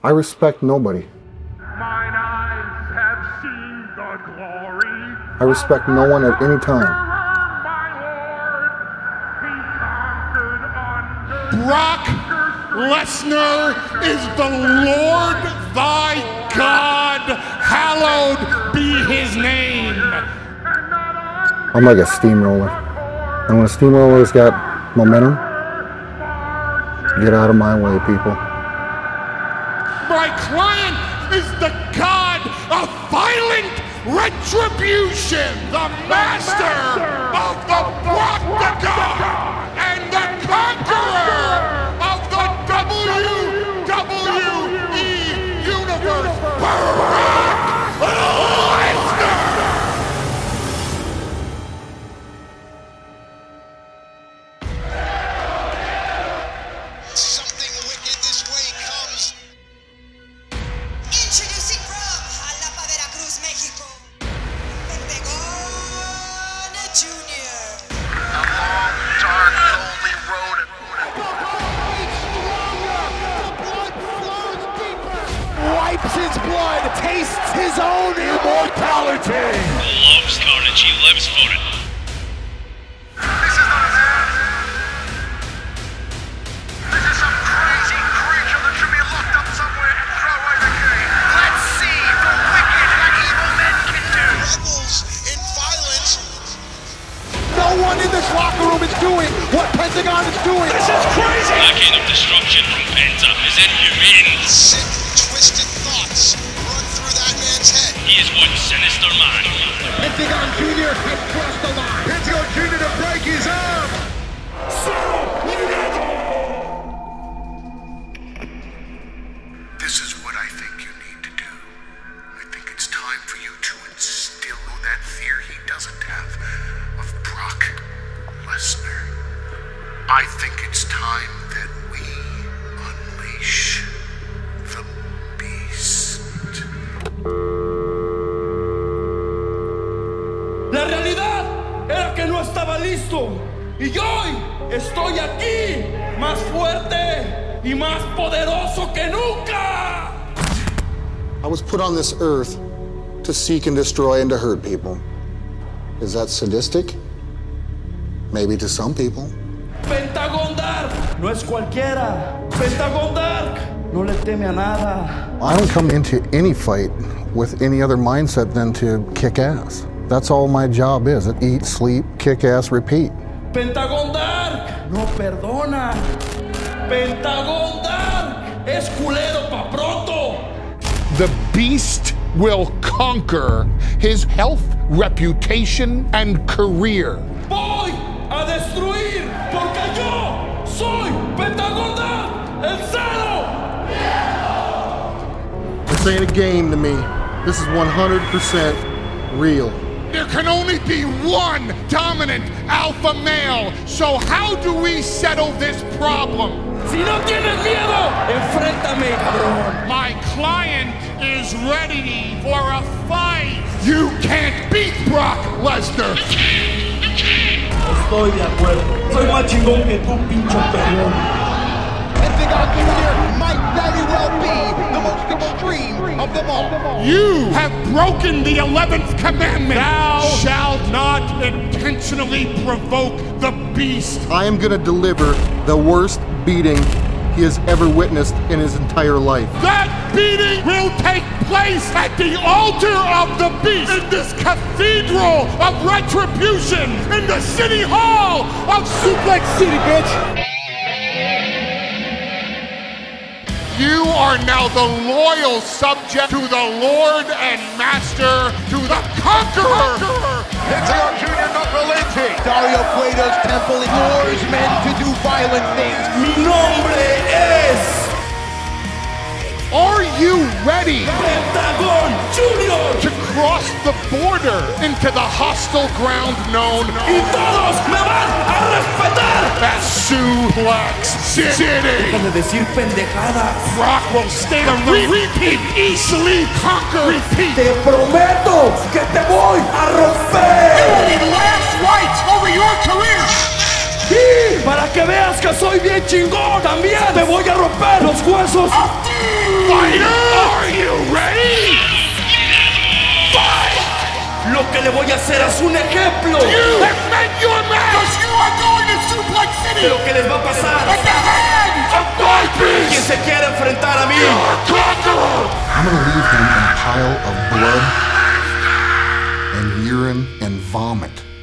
I respect nobody. Mine eyes have seen the glory. I respect no one at any time. My Lord, he conquered under Brock Lesnar is the Lord thy God. Hallowed be his name. I'm like a steamroller. And when a steamroller's got momentum, get out of my way, people. My client is the god of violent retribution, the master of the Proctagon, and the conqueror of the WWE Universe, Brock Lesnar! Something wicked this way comes. Introducing from Jalapa, Veracruz, Mexico, Pentagon Jr. A long, dark, lonely road. Wipes his blood, tastes his own immortality. Loves carnage, he lives for it. This is not a man. This is some crazy creature that should be locked up somewhere and throw away the key. Let's see what wicked and evil men can do. Rebels in violence. No one in this locker room is doing what Pentagon is doing. This is crazy. That kind of destruction from Penta is inhumane. Sick, twisted thoughts run through that man's head. He is one sinister man. Pentagon Jr. has crossed the line. Pentagon Jr. to break his arm. This is what I think you need to do. I think it's time for you to instill that fear he doesn't have of Brock Lesnar. I think it's time that we unleash the beast. La realidad era que no estaba listo. Y hoy estoy aquí, más fuerte y más poderoso que nunca. I was put on this earth to seek and destroy and to hurt people. Is that sadistic? Maybe to some people. Pentagon Dark no es cualquiera. Pentagon Dark no le teme a nada. I don't come into any fight with any other mindset than to kick ass. That's all my job is. Eat, sleep, kick ass, repeat. Pentagon Dark no perdona. Pentagon Dark es culero pa' pronto. The beast will conquer his health, reputation, and career. Voy a destruir porque yo soy Pentagon Dark, el cero. This ain't a game to me. This is 100% real. There can only be one dominant alpha male. So how do we settle this problem? Si no tienes miedo, enfréntame, cabrón. My client is ready for a fight. You can't beat Brock Lesnar. Estoy de acuerdo. Soy más chingón que tú, pinche perrón. Pentagon Jr. might very well be the most extreme of them all. You have broken the 11th commandment. Thou shalt not intentionally provoke the beast. I am gonna deliver the worst beating he has ever witnessed in his entire life. That beating will take place at the altar of the beast in this cathedral of retribution in the city hall of Suplex City, bitch. You are now the loyal subject to the Lord and Master, to the Conqueror. Pentagon Jr. not relenting. Dario Cueto's temple ignores men to do violent things. Mi nombre es Are you ready Pentagon Junior. to cross the border into the hostile ground known Y todos me van a respetar. as Suplex City? Déjame decir pendejadas. Brock will stay the repeat, easily conquer, repeat. Te prometo que te voy a romper. The last rights over your career. Y para que veas que soy bien chingón, también te voy a romper los huesos. Fighter, are you ready? Fight! Lo que le voy a hacer es un ejemplo You have met your match. You are going to Suplex City. de lo que les va a pasar. At the hand of my Quien beast. se quiera enfrentar a mí, Conqueror. I'm gonna leave him in a pile of blood and urine and vomit.